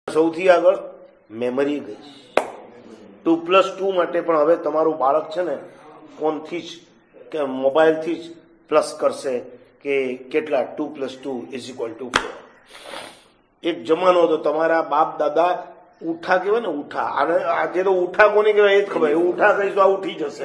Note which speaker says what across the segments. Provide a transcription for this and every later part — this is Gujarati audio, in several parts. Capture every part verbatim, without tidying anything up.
Speaker 1: સૌથી આગળ મેમરી ગઈ. ટુ પ્લસ ટુ માટે પણ હવે તમારું બાળક છે ને ફોનથી જ કે મોબાઈલથી જ પ્લસ કરશે કે કેટલા two plus two is equal to four. એક જમાનો હતો તમારા બાપ દાદા ઉઠા કહેવાય ને, ઉઠા. અને આજે તો ઉઠા કોને કહેવાય એ જ ખબર. ઉઠા કહીશું આ ઉઠી જશે.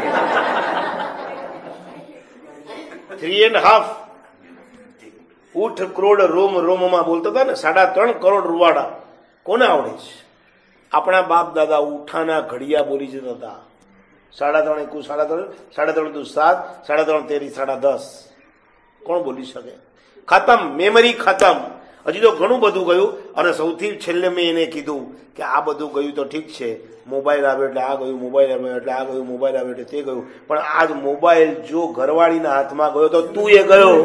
Speaker 1: થ્રી એન્ડ હાફ ઉઠ કરોડ રોમ રોમમાં બોલતા હતા ને, સાડા ત્રણ કરોડ રૂવાડા કોને આવડે છે? આપણા બાપ દાદા ઉઠાના ઘડિયા બોલી જતા હતા. સાડા ત્રણ એકુ સાડા ત્રણ, સાડા ત્રણ દુ સાત, સાડા ત્રણ તેરી સાડા દસ. કોણ બોલી શકે? ખતમ, મેમરી ખતમ. હજી તો ઘણું બધું ગયું. અને સૌથી છેલ્લે મેં એને કીધું કે આ બધું ગયું તો ઠીક છે, મોબાઈલ આવ્યો એટલે આ ગયું, મોબાઈલ આવ્યો એટલે આ ગયું, મોબાઈલ આવ્યો એટલે તે ગયું, પણ આજ મોબાઈલ જો ઘરવાળીના હાથમાં ગયો તો તું એ ગયો.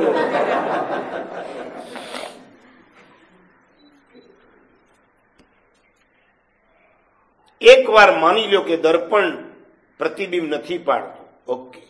Speaker 1: એક વાર માની લો કે દર્પણ પ્રતિબિંબ નથી પાડતું, ઓકે,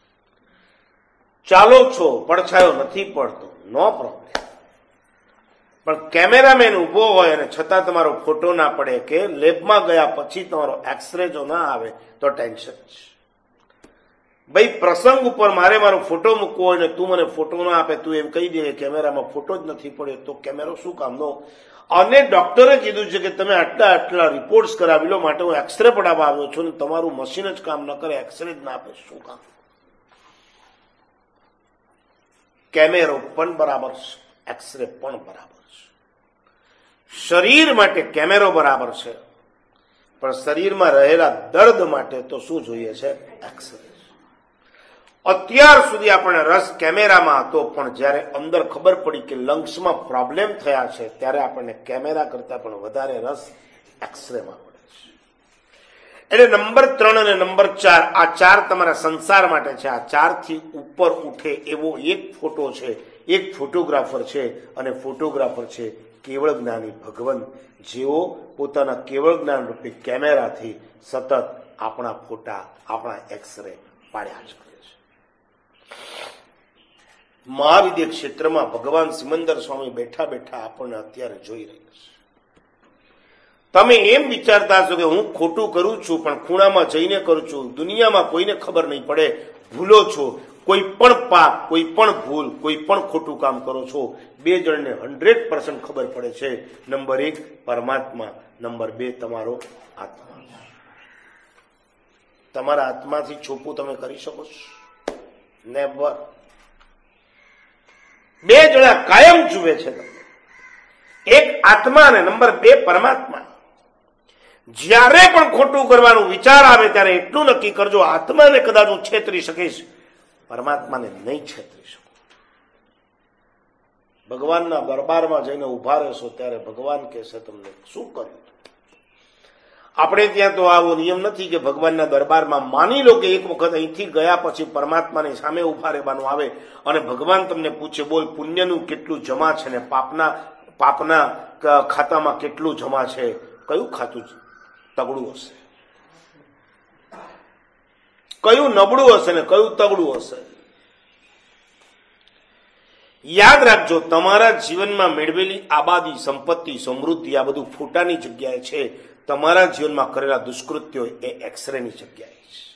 Speaker 1: ચાલો છો, પડછાયો નથી પડતો, નો પ્રોબ્લેમ. પણ કેમેરામેન ઉભો હોય અને છતાં તમારો ફોટો ના પડે કે લેબમાં ગયા પછી તમારો એક્સરે જો ના આવે તો ટેન્શન છે. ભાઈ પ્રસંગ ઉપર મારે મારો ફોટો મૂકવો હોય ને તું મને ફોટો ના આપે, તું એમ કહી દે કેમેરામાં ફોટો જ નથી પડ્યો, તો કેમેરો શું કામનો? અને ડોક્ટરે કીધું છે કે તમે આટલા આટલા રિપોર્ટ્સ કરાવી લો, માટે હું એક્સરે પડાવવા આવ્યો છું, ને તમારું મશીન જ કામ ન કરે, એક્સરે જ ના આપે, શું કામ? કેમેરો પણ બરાબર છે, એક્સરે પણ બરાબર છે. શરીર માટે કેમેરો બરાબર છે, પણ શરીરમાં રહેલા દર્દ માટે તો શું જોઈએ છે? એક્સરે. અત્યાર સુધી આપણને રસ કેમેરામાં હતો, પણ જયારે અંદર ખબર પડી કે લંગ્સમાં પ્રોબ્લેમ થયા છે ત્યારે આપણને કેમેરા કરતા પણ વધારે રસ એક્સરેમાં પડે છે. એટલે નંબર ત્રણ અને નંબર ચાર, આ ચાર તમારા સંસાર માટે છે. આ ચાર થી ઉપર ઉઠે એવો એક ફોટો છે, એક ફોટોગ્રાફર છે, અને ફોટોગ્રાફર છે કેવળ જ્ઞાની ભગવંત, જેઓ પોતાના કેવળ જ્ઞાન રૂપી કેમેરાથી સતત આપણા ફોટા, આપણા એક્સરે પાડ્યા છે. મહાવિદ્ય ક્ષેત્રમાં ભગવાન સિમંદર સ્વામી બેઠા બેઠા આપણને અત્યારે જોઈ રહ્યા છે. તમે એમ વિચારતા હશો કે હું ખોટું કરું છું પણ ખૂણામાં જઈને કરું છું, દુનિયામાં કોઈને ખબર નહીં પડે, ભૂલો છો. કોઈ પણ પાપ, કોઈ પણ ભૂલ, કોઈ પણ ખોટું કામ કરો છો, બે જણને હંડ્રેડ પર્સન્ટ ખબર પડે છે. નંબર એક પરમાત્મા, નંબર બે તમારો આત્મા. તમારા આત્માથી છોપું તમે કરી શકો છો? નેવર. બે જણા કાયમ જુએ છે તમને, એક આત્મા અને નંબર બે પરમાત્મા. જ્યારે પણ ખોટું કરવાનું વિચાર આવે ત્યારે એટલું નક્કી કરજો, આત્માને કદાચ હું છેતરી શકીશ, પરમાત્માને નહીં છેતરી શકું. ભગવાનના દરબારમાં જઈને ઉભા રહેશો ત્યારે ભગવાન કહેશે તમને શું કર્યું. આપણે ત્યાં તો આવો નિયમ નથી કે ભગવાનના દરબારમાં માની લો કે એક વખત અહીંથી ગયા પછી પરમાત્માની સામે ઉભા રહેવાનું આવે અને ભગવાન તમને પૂછે, બોલ પુણ્યનું કેટલું જમા છે ને પાપના પાપના ખાતામાં કેટલું જમા છે? કયું ખાતું તગડું હશે? કયું નબળું હશે ને કયું તગડું હશે? યાદ રાખજો, તમારા જીવનમાં મેળવેલી આબાદી, સંપત્તિ, સમૃદ્ધિ આ બધું ફોટાની જગ્યાએ છે. તમારા જીવનમાં કરેલા દુષ્કૃત્યો એ એક્સરેની જગ્યાએ છે.